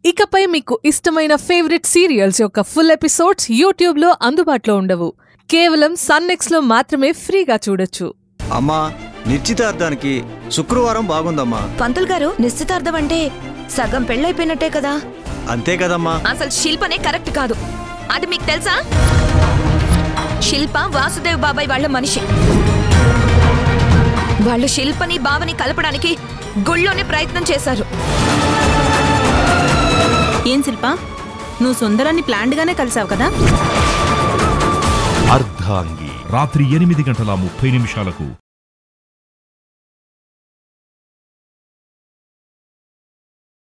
ఇకపై మీకు ఇష్టమైన ఫేవరెట్ సీరియల్స్ యొక్క ఫుల్ ఎపిసోడ్స్ యూట్యూబ్ లో అందుబాటులో ఉండవు. కేవలం సన్ నెక్స్ట్ లో మాత్రమే ఫ్రీగా చూడొచ్చు. అమ్మా, నిశ్చితార్థానికి శుక్రవారం బాగుందమ్మా. పంతులు గారు, నిశ్చితార్థం అంటే సగం పెళ్ళైపోయినట్టే కదా? అంతే కదమ్మా. అసలు శిల్పనే కరెక్ట్ కాదు, అది మీకు తెలుసా? శిల్ప వాసుదేవ్ బాబాయ్ వాళ్ళ మనిషి. వాళ్ళు శిల్పని బావని కలపడానికి గుళ్ళోనే ప్రయత్నం చేశారు. ఏం శిల్ప, నువ్వు సుందరాన్ని ప్లాన్డ్ గానే కలిసావు కదా? అర్ధాంగి రాత్రి 8:30 గంటల 30 నిమిషాలకు